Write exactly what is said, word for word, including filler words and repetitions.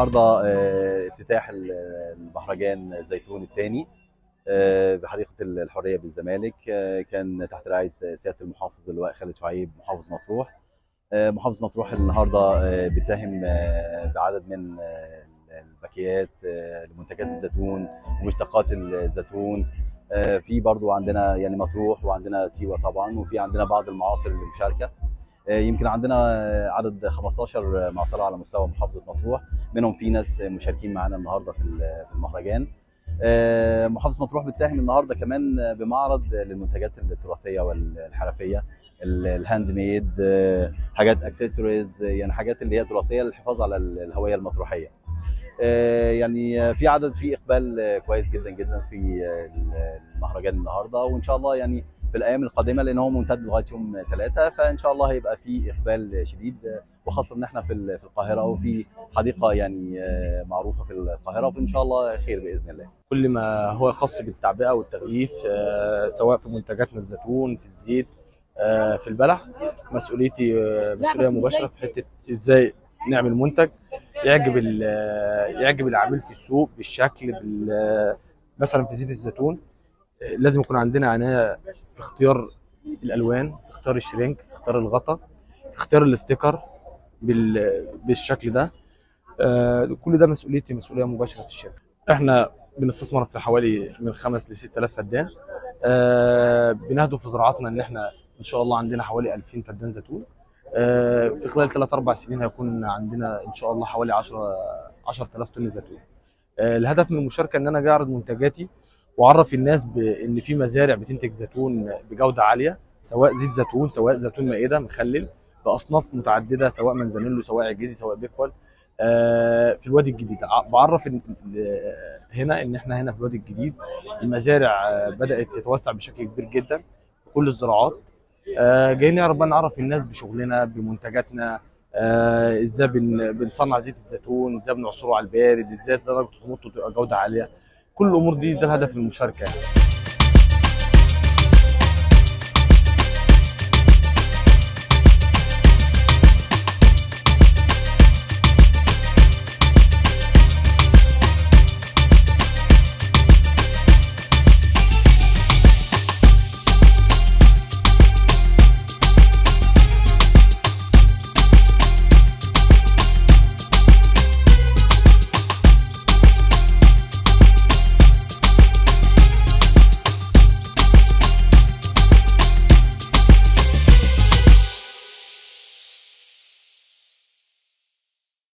النهارده آه، افتتاح المهرجان الزيتون الثاني بحديقه الحريه بالزمالك. آه، كان تحت رعايه سياده المحافظ اللواء خالد شعيب محافظ مطروح. آه، محافظ مطروح النهارده آه، بتساهم آه، بعدد من آه، الباكيات آه، لمنتجات الزيتون ومشتقات الزيتون. آه، في برضو عندنا يعني مطروح وعندنا سيوه طبعا، وفي عندنا بعض المعاصر المشاركه. آه، يمكن عندنا عدد خمستاشر معصرة على مستوى محافظة مطروح، منهم في ناس مشاركين معانا النهارده في في المهرجان. آه، محافظة مطروح بتساهم النهارده كمان بمعرض للمنتجات التراثية والحرفية، الهاند ميد، آه، حاجات اكسسوارز، يعني حاجات اللي هي تراثية للحفاظ على الهوية المطروحية. آه، يعني في عدد في اقبال كويس جدا جدا في المهرجان النهارده، وان شاء الله يعني في الايام القادمه، لان هو ممتد لغايه يوم ثلاثة، فان شاء الله هيبقى في اقبال شديد، وخاصه ان احنا في في القاهره وفي حديقه يعني معروفه في القاهره، وان شاء الله خير باذن الله. كل ما هو خاص بالتعبئه والتغليف، آه، سواء في منتجاتنا الزيتون، في الزيت، آه، في البلح. مسؤوليتي آه، مسؤوليه مباشره في حته ازاي نعمل منتج يعجب يعجب العميل في السوق بالشكل بال- مثلا في زيت الزيتون آه، لازم يكون عندنا عنايه في اختيار الالوان، في اختيار الشرينك، في اختيار الغطا، في اختيار الاستيكر بال- بالشكل ده. آه، كل ده مسؤوليتي، مسؤوليه مباشره في الشركه. احنا بنستثمر في حوالي من خمس ل ست آلاف فدان. آه، بنهدف في زراعتنا ان احنا ان شاء الله عندنا حوالي ألفين فدان زيتون. آه، في خلال ثلاث اربع سنين هيكون عندنا ان شاء الله حوالي عشرة عشرة آلاف طن زيتون. آه، الهدف من المشاركه ان انا أجي اعرض منتجاتي واعرف الناس بان في مزارع بتنتج زيتون بجوده عاليه، سواء زيت زيتون، سواء زيتون مائده مخلل باصناف متعدده، سواء منزانيلو، سواء عجيزي، سواء بيكول. آه، في الوادي الجديد ع- بعرف إن آه، هنا ان احنا هنا في الوادي الجديد المزارع آه، بدات تتوسع بشكل كبير جدا في كل الزراعات. آه، جايين نعرف بقى نعرف الناس بشغلنا بمنتجاتنا، آه، ازاي بن- بنصنع زيت الزيتون، ازاي بنعصره على البارد، ازاي درجه حموضته تبقى جوده عاليه. كل الامور دي ده الهدف من المشاركه يعني.